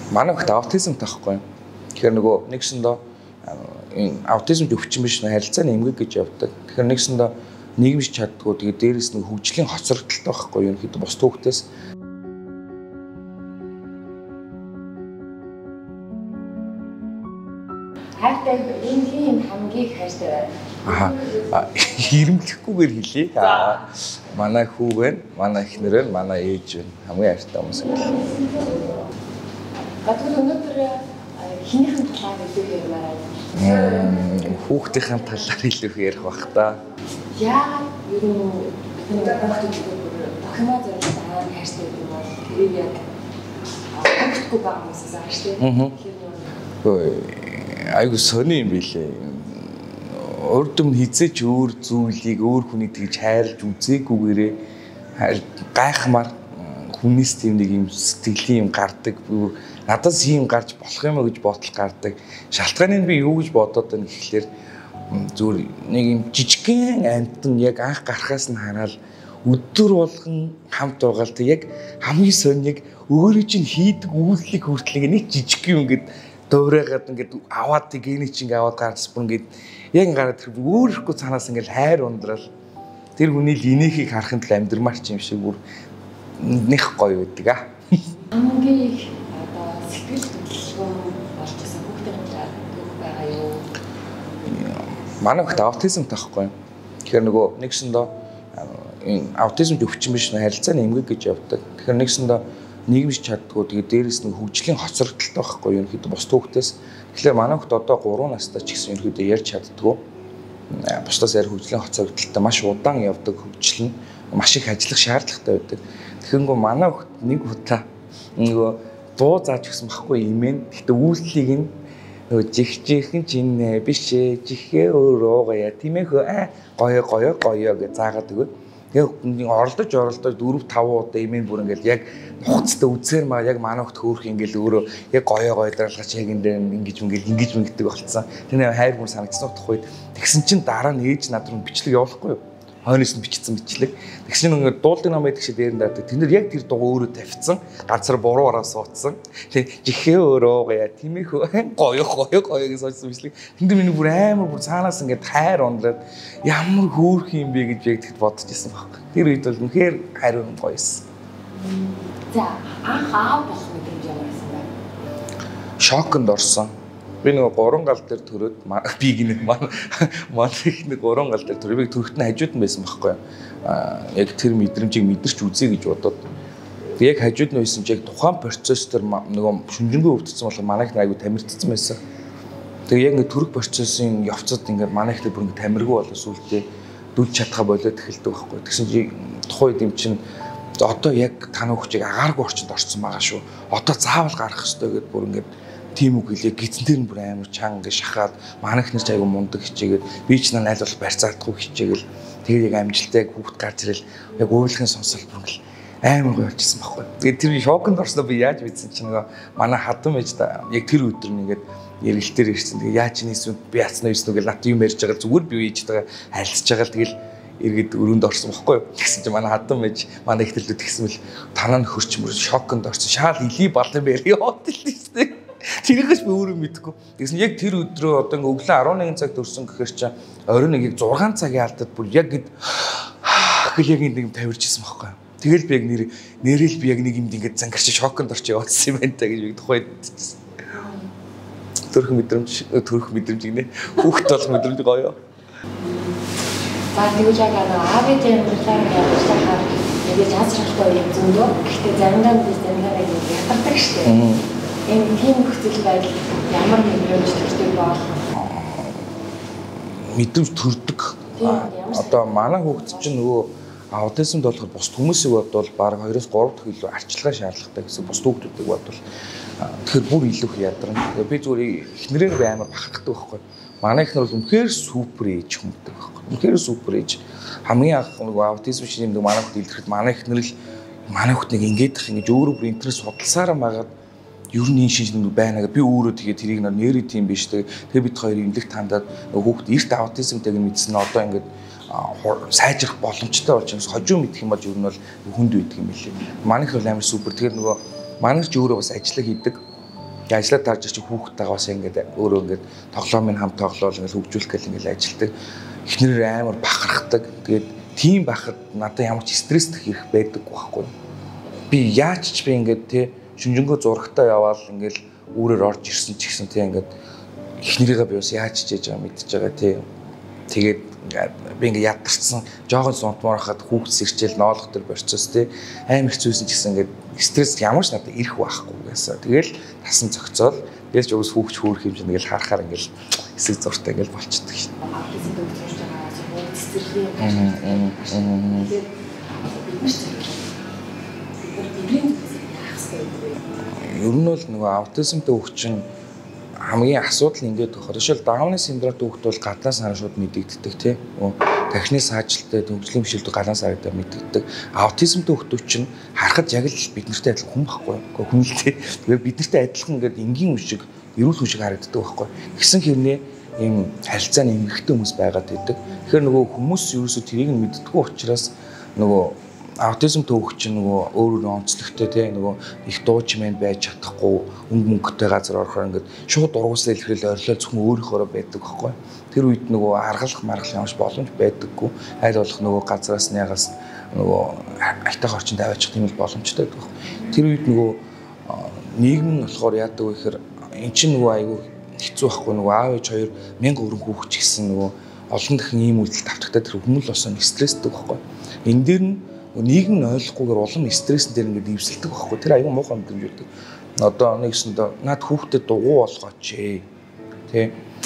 Манай ихт аутизмтай байхгүй юу? Тэгэхээр нөгөө нэгсэндээ аутизмд өвчин биш нэ харилцааны эмгэг гэж явдаг. Тэгэхээр нэгсэндээ нийгэмш чаддгүй тэгээд дээрээс нь хөгжлийн хоцрогдолтой байхгүй юу? Ерөнхийдөө бус түүхтээс хайртай энэ хамгийн хайртай байна. Хэрэмлэхгүйгээр хэлье. Манай хүү байна, манай эхнэр байна, манай ээж байна. Хамгийн хайртай хүмүүс. Гадаг өнөөдөр хинийхэн талаар илүү ярмаар байна. Хүүхдийн талаар илүү ярих бах та. Яагаад ер нь хүүхдүүд докюмент зориулсан амар хайртай гэдэг нь бол тэрийг яг хүүхдгүй байгаа хүмүүсээс ааш тийм. Айгу сони юм билээ. Урдм хизээч өөр зүйлийг өөр хүнийг тэгж хайрлж үзээгүйгээрээ гайхмаар хүнээс тийм нэг юм сэтгэлийн юм гардаг. Надаас ийм гарч болох юм гэж бодол гардаг. Шалтгааныг би юу гэж бодоод байна гэхлээр зүгээр нэг юм жижигхэн амтан яг анх гарахаас нь хараад өдөр болгон хамт байгаа л тэг яг хамгийн сониг өөрөө чинь хийдэг үйлдэлийг хүртэл нэг жижиг юм ингээд дуурайгаад ингээд аваад гений чинь аваад гарцсан ингээд яг гараад тэр өөрөхгүй цаанаас ингээд хайр ундрал тэр хүний л инээхийг харахын тулд амьдрмаар ч юм шиг бүр нэх гоё байдаг а. Хамгийн их одоо сэтгэл хөдлөлгөөн болж байгаа хүүхдийн талаар байгаа юу? Манай ихт аутизмтай байхгүй юу? Тэгэхээр нөгөө нэгсэндээ аутизмд өвчин биш нэ харилцааны эмгэг гэж явдаг. Тэгэхээр нэгсэндээ нийгэмш чаддгүй тэгээд дээрээс нь хөгжлийн хоцрогдолтой байхгүй юу? Ерөнхийдөө бус түүхтээс. Тэгэхээр манай ихт одоо 3 настай ч гэсэн ерөнхийдөө ярьж чаддгүй. Бусдаас ярь хөгжлийн хоцрогдолтой маш удаан явдаг хөгжил нь маш их ажиллах шаардлагатай байдаг. Тэгэхэнгүй манай ихт нэг удаа нөгөө дуу зааж өгсөн байхгүй имэн. Гэхдээ үйлдэлийг нь нөгөө жигчээхэн чинь биш ээ жихээ өөрөө гоё тийм ээ гоё гэж заагаад өгөө. Яг оролдож 4 5 удаа имэн бүр ингээл яг нухацтай үзээр маа яг манай хот хөөх ингээл өөрөө яг гоё дараалгач яг ингэж мэгдэг болцсон. Тэр хайр бүр санагдсан утгах үед тэгсэн чинь дараа нь ээж над руу бичлэг явуулахгүй юу? Хойноос нь бичсэн бичлэг. Тэгсэн чинь ингээд дуулдаг ном байдаг шиг дээр нь даадаг. Тэнд яг тэр дуу өөрөө тавьсан. Ганцаар буруу араа суудсан. Тэгээ жихээ өөрөө гоё тиймээхүү гоё гэж суудсан бичлэг. Тэнд миний бүр амар бүр цаанаас ингээд хайр ундраад ямар хөөх юм бэ гэж яг тэгэд бодож ирсэн баг. Тэр үед бол үнэхээр хайр гоёсэн. За анх аав болох мэдрэмж ямар байсан бэ? Шоконд орсон. Би нөгөө 3 гал дээр төрөөд би гинэ манай их нэг 3 гал дээр төрөө би төрөлтний хажууд нь байсан байхгүй юу. Яг тэр мэдрэмжийг мэдэрч үзье гэж бодоод. Яг хажууд нь байсан ч яг тухайн процесс төр нөгөө шүнжэнгөө өвдсөн болохоор манай их айгу тамирцсан байсан. Тэгээ яг ингээд төрөх процессын явцад ингээд манай ихтэй бүр ингээд тамиргүй болоо сүултээ дүлж чадхаа болоод эхэлдэг байхгүй. Тэгсэн чи тухайн үед юм чинь одоо яг таны хүүхдийг агааргүй орчинд орсон байгаа шүү. Одоо заавал гарах хэрэгтэй гэдээ бүр ингээд тийм үг хэлээ гизэн дээр нь бүр амар чанга шахаад манай ихнэр ч айгу мундаг хичээгээд би ч найл бол барьцаардахгүй хичээгээл тэгээд яг амжилттай хүүхд гарч ирэл яг уурлахын сонсол бүр ингээл амар гоё болчихсон байхгүй. Тэгээд тэр шоконд орсноо би яаж мэдсэн чинь нөгөө манай хадам ээж та яг тэр өдөр нэгээд ярилтээр ирсэн. Тэгээд яаж нээсэн би яцнаа юуснаа гэл нат юм ярьж байгаа зүгээр би ээжтэйгээ харилцаж байгаа л тэгэл эргээд өрөөнд орсон байхгүй юу. Тэгсэн чинь манай хадам ээж манай ихтэрлүүд тэгсэн мэл танаа хөрч мөр шоконд орсон. Шаал илий балан бэр яваад л тийм. Тэрийгээс би өөрөө мэдэхгүй. Тэгсэн яг тэр өдрөө одоо ингээ өглөө 11 цагт өрсөн гэхээр чи оройн нэг 6 цагийн алдад бүр яг гэд гэл яг ингэ тавирчсан байхгүй. Тэгэл би яг нэрэл би яг нэг юмд ингээ зангарч шоконд орч явуулсан юм байна та гэж би тухайд төрөх мэдрэмж гинэ. Хүүхд болох мэдрэмж гоё. За тэгвэл яг аавын амьдралаар явж байхаар яг жазралтай юм зөндөө. Гэхдээ заримдаа яг ятардаг штеп. Энэ тийм нөхцөл байдал ямар мэдрэмж төрдөг бол мэдрэмж төрдөг. Одоо манай хүүхд чинь нөгөө аутизмд болохоор бус хүмүүсийг бодвол баг 2-3 дахь илүү арчилгаа шаардлагатай гэсэн бус хүүхдүүдийг бодвол тэгэхээр бүр илүү их ядарна. Би зүгээр эхнэрээр би амар бахархдаг байхгүй. Манай эхнэр бол үнэхээр супер ээж хүмдэг байхгүй. Үнэхээр супер ээж. Хамгийн анх нөгөө аутизм шиг юм манай хүүхд илэрхэд манай эхнэр л манай хүүхднийг ингэж өөрөө бүр интернет судалсаар магаад ер нь энэ шинж нэг байна гэдэг би өөрөө тэгээд тэрийг нэрээ тийм биш тэгээд бид хоёр имлэг тандаад хүүхд эрт аутизмтэйг мэдсэн одоо ингээд сайжрах боломжтой болж байгаа. Хожуу мэдэх юм бол ер нь бол хүнд үйдэг юм билээ. Манайх бол амар супер. Тэгэхээр нөгөө манайх ч өөрөө бас ажиллаа хийдэг. Ажлаа тарж чи хүүхдтэйгээ бас ингээд өөрөө ингээд тоглоомын хамт тоглоол ингээд хөгжүүлэх гэл ингээд ажилладаг. Эхнэр амар бахархдаг. Тэгээд тийм байхад надад ямар ч стресс их байдаг байхгүй. Би яаж ч би ингээд тий шүнжэнгөө зурагтаа яваал ингээд өөрөөр орж ирсэн ч гэсэн тий ингээд эхнэрийгээ би бас яаж ч яаж байгаа мэдчихэж байгаа тий. Тэгээд ингээд би ингээд ядарсан жоохон сунтмаар хахад хүүхд сэрчээл ноолох төр борцоос тий амар хэцүүсэн ч гэсэн ингээд стресс ямар ч надад ирэх байхгүй гэсэн. Тэгэл тасан цогцоол тэгэл ч уус хүүхч хөөрөх юм чинь ингээл харахаар ингээл эсэг зуртай ингээл болчихдог шин. Ер нь бол нөгөө аутизмтай хүүхчин хамгийн асуудал ингээд тохиолдол. Жишээл Дауны синдромтой хүүхд бол гаднаас хараа шууд мэдэгддэг тий. Тахны саажилттай төвжлийн бишэлд гаднаас харагдаа мэдэгддэг. Аутизмтай хүүхдүүд чинь харахад яг л бид нартай адилхан хүн байхгүй. Хүн л тий. Тэгээд бид нартай адилхан ингээд энгийн үе шиг, эрүүл хүн шиг харагддаг байхгүй. Гэсэн хэрнээ ийм харилцааны эмгэгтэй хүмүүс байгаад байдаг. Тэгэхээр нөгөө хүмүүс ерөөсөө тэрийг нь мэддэггүй учраас нөгөө аутизмтай хүүхд чинь нөгөө өөрөөр онцлогтой тий нөгөө их дуу чимээнд байж чадахгүй мөнгөтэй газар орохоор ингээд шууд ургуулсан илэрхийл орилол зөвхөн өөрийнхөө байдаг байхгүй. Тэр үед нөгөө аргалах маргал ямарч боломж байдаггүй. Айл болох нөгөө газраас нягаас нөгөө айтайх орчинд аваачих тийм л боломжтой байдаг. Тэр үед нөгөө нийгэм нь болохоор яадаг вэ гэхээр эн чинь нөгөө айгүй хэцүү байхгүй нөгөө аав ээж хоёр 1000 өргөн хүүхч гэсэн нөгөө олон дахин ийм үйлдэл давтагтаа тэр хүмүүс л болсон стресстэй байхгүй. Энэ дээр нь нийгэм нь ойлгохгүйгээр улам стрессэн дээр ингээд ивсэлдэг байхгүй. Тэр аюу муухай мэдрэмж өгдөг. Одоо нэгсэндээ над хүүхдэд дугуй болгооч ээ. Тэ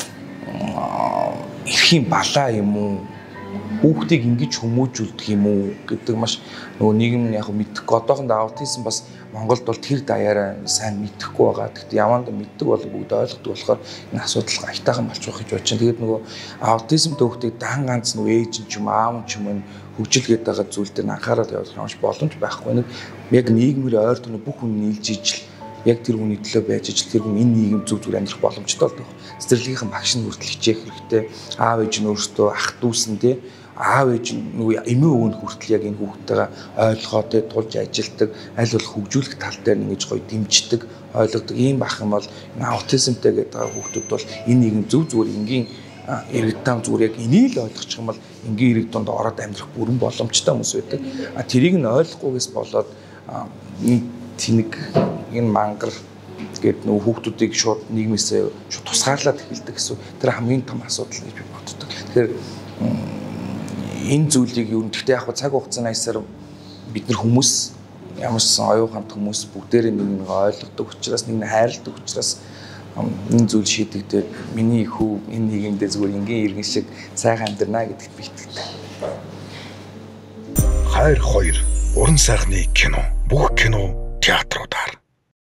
эрхийн балаа юм уу? Хүүхдийг ингэж хүмүүжүүлдэг юм уу гэдэг маш нөгөө нийгэм нь яг мэдэхгүй. Одоохондоо аутизм бас Монголд бол тэр даяараа сайн мэдэхгүй байгаа. Гэхдээ яванда мэддэг бол бүгд ойлгодог болохоор энэ асуудал айтайхан болчих гэж бодож байна. Тэгээд нөгөө аутизм хүүхдийг дан ганц нөгөө ээж нь ч юм аав нь ч юм хөгжилгээд байгаа зүйл дээр анхаарал явуулах юмш боломж байхгүй. Нэг яг нийгмээр ойр тойрны бүх хүн нийлж ижил яг тэр хүний төлөө байж ижил тэр хүн энэ нийгэм зүг зүгээр амьдрах боломжтой болдог. Цэцэрлэгийнхэн багш нь хүртэл хичээх хэрэгтэй. Аав ээж нь өөртөө ах дүүсэн тий аав ээж нөгөө эмээ өвөнд хүртэл яг энэ хүүхдтэйгээ ойлгоод тий тулж ажилтдаг аль болох хөгжүүлэх тал дээр ингэж гоё дэмждэг ойлгодог ийм бах юм бол аутизмтэй гэдэг хүүхдүүд бол энэ нийгэм зүг зүгээр энгийн иргэдтам зүгээр яг энийг л ойлгочих юм бол энгийн иргэд донд ороод амьдрах бүрэн боломжтой хүмүүс байдаг. Тэрийг нь ойлгохгүйгээс болоод тэнэг энэ мангар гэдэг нөгөө хүүхдүүдийг шууд нийгмээсээ шууд тусгаарлаад эхэлдэг гэсэн. Тэр хамгийн том асуудал гэж би боддог. Тэгэхээр энэ зүйлийг юу нэгтэй яг цаг хугацааны аясаар бид нар хүмүүс ямар ч оюун хамт хүмүүс бүгдээрээ нэг ойлгодог учраас нэг нь хайрладаг учраас энэ зүйл шийдэгдээд миний хүү энэ нийгэмдээ зүгээр энгийн иргэн шиг сайхан амьдрнаа гэдэгт би итгэдэг. Хайр 2 уран сайхны кино. Бүх кино театруудаа